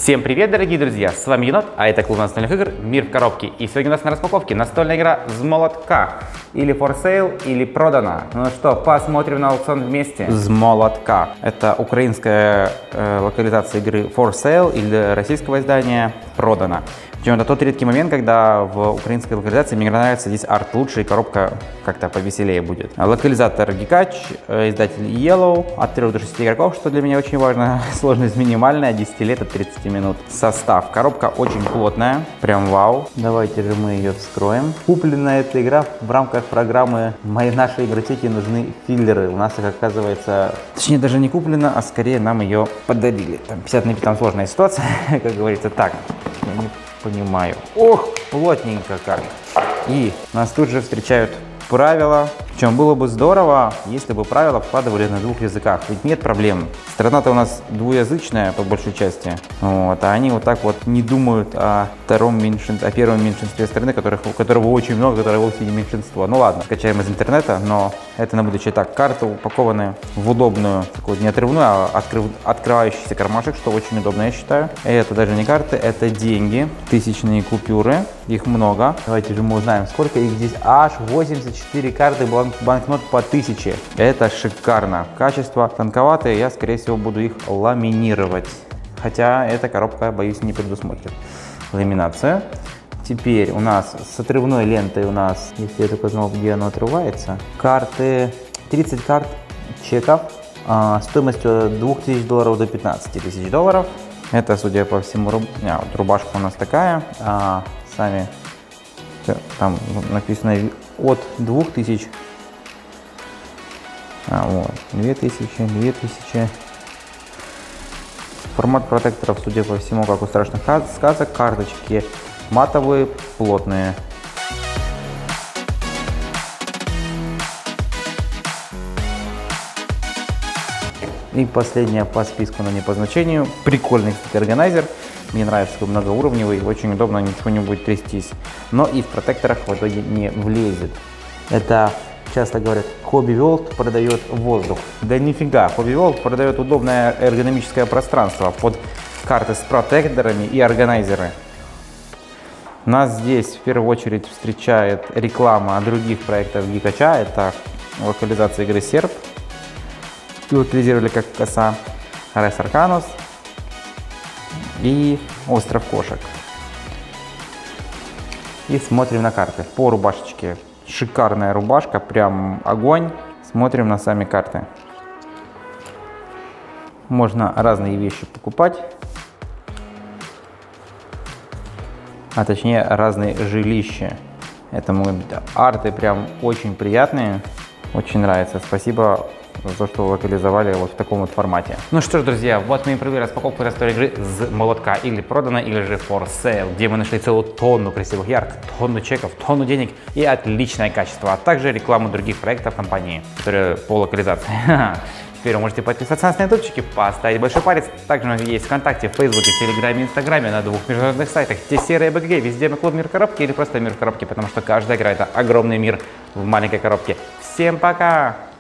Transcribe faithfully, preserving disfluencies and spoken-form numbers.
Всем привет, дорогие друзья, с вами Енот, а это клуб настольных игр «Мир в коробке». И сегодня у нас на распаковке настольная игра «С молотка». Или for sale, или продана. Ну что, посмотрим на аукцион вместе. «С молотка». Это украинская э, локализация игры for sale или российского издания «Продана». Причем это тот редкий момент, когда в украинской локализации мне нравится здесь арт лучше и коробка как-то повеселее будет. Локализатор Гикач, издатель Yellow, от трёх до шести игроков, что для меня очень важно. Сложность минимальная, десять лет от тридцати минут. Состав. Коробка очень плотная, прям вау. Давайте же мы ее вскроем. Купленная эта игра в рамках программы «Моей нашей игротеки нужны филлеры». У нас их оказывается, точнее даже не куплена, а скорее нам ее подарили. Там пятьдесят на пятьдесят, там сложная ситуация, как говорится. Так, я не понимаю. Ох, плотненько как. И нас тут же встречают правила. Причем было бы здорово, если бы правила вкладывали на двух языках. Ведь нет проблем. Страна-то у нас двуязычная по большей части. Вот, а они вот так вот не думают о втором меньшинстве, о первом меньшинстве страны, которых, у которого очень много, которое вовсе не меньшинство. Ну ладно, скачаем из интернета, но это на будущее. Так, карты упакованы в удобную, такую не отрывную, а открыв, открывающийся кармашек, что очень удобно, я считаю. Это даже не карты, это деньги, тысячные купюры, их много. Давайте же мы узнаем, сколько их здесь. Аж восемьдесят четыре карты банкнот по тысяче. Это шикарно. Качество тонковатое, я скорее всего буду их ламинировать. Хотя эта коробка, боюсь, не предусмотрит ламинацию. Теперь у нас с отрывной лентой у нас, если я только знал, где оно отрывается, карты, тридцать карт чеков а, стоимостью от двух тысяч долларов до пятнадцати тысяч долларов. Это, судя по всему, руб... а, вот рубашка у нас такая. А, сами там написано от двух тысяч. А, вот, две тысячи, две тысячи. Формат протекторов, судя по всему, как у страшных сказок, карточки матовые, плотные. И последняя по списку, но не по значению. Прикольный, кстати, органайзер. Мне нравится, что многоуровневый, очень удобно, ничего не будет трястись. Но и в протекторах в итоге не влезет. Это, часто говорят, Hobby World продает воздух. Да нифига, Hobby World продает удобное эргономическое пространство под карты с протекторами и органайзеры. Нас здесь в первую очередь встречает реклама других проектов Гикача. Это локализация игры Серп. Локализировали как коса, Рес Арканус и Остров кошек. И смотрим на карты. По рубашечке. Шикарная рубашка, прям огонь. Смотрим на сами карты. Можно разные вещи покупать. А точнее разные жилища. Это могут быть арты прям очень приятные. Очень нравится. Спасибо за то, что локализовали вот в таком вот формате. Ну что ж, друзья, вот мы и провели распаковку настольной игры «С молотка», или продана, или же for sale, где мы нашли целую тонну красивых ярк, тонну чеков, тонну денег и отличное качество, а также рекламу других проектов компании, которые по локализации. Теперь вы можете подписаться на нас на ютубчике, поставить большой палец. Также у нас есть ВКонтакте, в Фейсбуке, в Телеграме, Инстаграме, на двух международных сайтах. Те серые БГ, везде мы клуб «Мир в коробке» или просто «Мир в коробке», потому что каждая игра — это огромный мир в маленькой коробке. Всем пока!